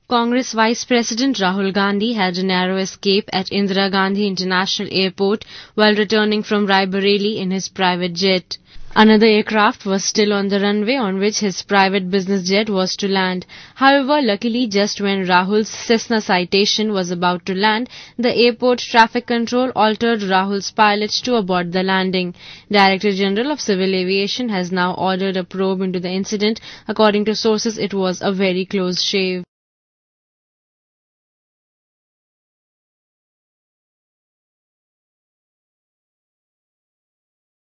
Congress Vice President Rahul Gandhi had a narrow escape at Indira Gandhi International Airport while returning from Raebareli in his private jet. Another aircraft was still on the runway on which his private business jet was to land. However, luckily just when Rahul's Cessna Citation was about to land, the airport traffic control altered Rahul's pilot to abort the landing. Director General of Civil Aviation has now ordered a probe into the incident. According to sources, it was a very close shave.